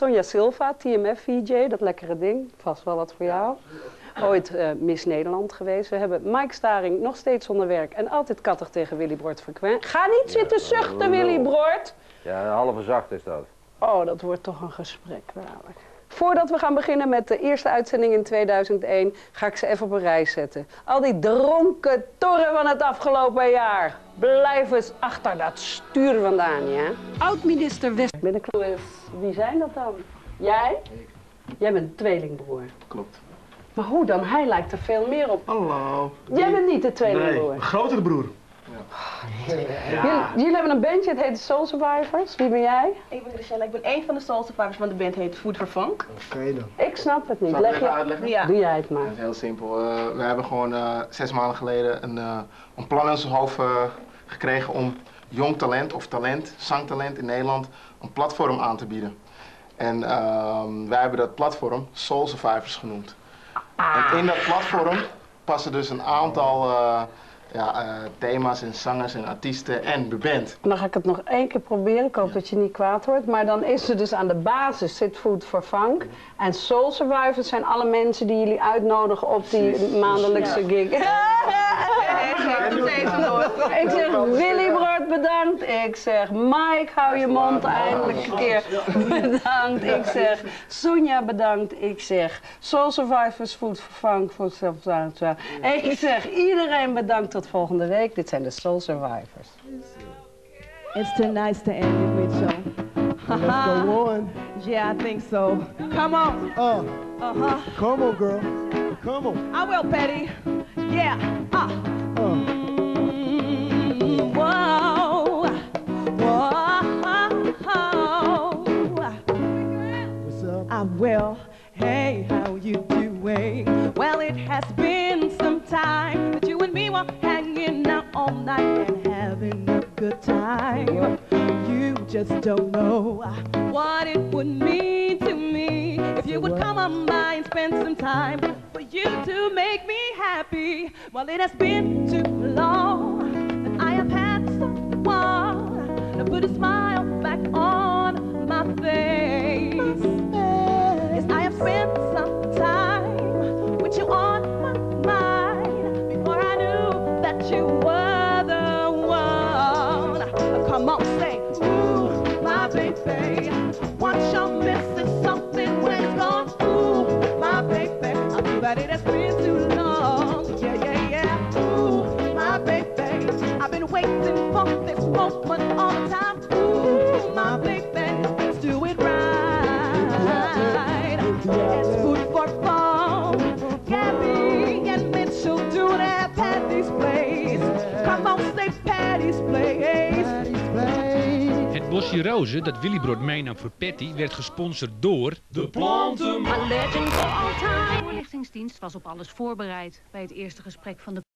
Sonja Silva, TMF-VJ, dat lekkere ding. Vast wel wat voor jou. Ooit Miss Nederland geweest. We hebben Mike Staring, nog steeds zonder werk. En altijd kattig tegen Willy Broert frequent. Ga niet zitten zuchten, Willy Broert. Ja, een halve zacht is dat. Oh, dat wordt toch een gesprek dadelijk. Voordat we gaan beginnen met de eerste uitzending in 2001, ga ik ze even op een rij zetten. Al die dronken torren van het afgelopen jaar. Blijf eens achter dat stuur vandaan, ja? Oud-minister West. Wie zijn dat dan? Jij? Jij bent een tweelingbroer. Klopt. Maar hoe dan? Hij lijkt er veel meer op. Hallo. Jij bent niet de tweelingbroer? Nee, een grotere broer. Ja. Jullie hebben een bandje, het heet Soul Survivors. Wie ben jij? Ik ben Michelle, ik ben een van de Soul Survivors van de band heet Food for Funk. Oké dan. Ik snap het niet. Zal ik even uitleggen? Ja. Doe jij het maar. Dat is heel simpel. We hebben gewoon 6 maanden geleden een plan in ons hoofd gekregen om jong talent of zangtalent in Nederland, een platform aan te bieden. En wij hebben dat platform Soul Survivors genoemd. En in dat platform passen dus een aantal thema's en zangers en artiesten en de band. Dan ga ik het nog één keer proberen. Ik hoop dat je niet kwaad wordt. Maar dan is er dus aan de basis zit Food for Funk. En Soul Survivors zijn alle mensen die jullie uitnodigen op die maandelijkse gig. Ik zeg Willy Broert bedankt. Ik zeg Mike, hou je mond eindelijk een keer bedankt. Ik zeg Sonja bedankt. Ik zeg Soul Survivors, Food for Funk. Ik zeg iedereen bedankt tot volgende week. Dit zijn de Soul Survivors. It's too nice to end it with you. Let's go on. Yeah, I think so. Come on. Come on, girl. Come on. I will, Betty. Yeah. Whoa. What's up? I will. Hey, how you doing? Well, it has been some time that you and me were hanging out all night and having a good time. You just don't know what it would mean to me if you would come on by and spend some time for you to make me happy. Well, it has been too long that I have had someone to put a smile back on my face. Yes, I have spent some time with you on my mind before I knew that you were the one. Come on, say, ooh, my baby. What you're missing something when it's gone. Ooh, my baby. I feel that it has been too long. Yeah, yeah, yeah. Ooh, my baby. I've been waiting for this moment all the time. Ooh, my baby. Let's do it right. It's Food for Funk. Gabby and Mitchell doing at Patty's Place. Come on, say Patty's Place. Het bosje rozen dat Willy Broert meenam voor Patty werd gesponsord door De Plantenman. A legend for all time. De voorlichtingsdienst was op alles voorbereid bij het eerste gesprek van de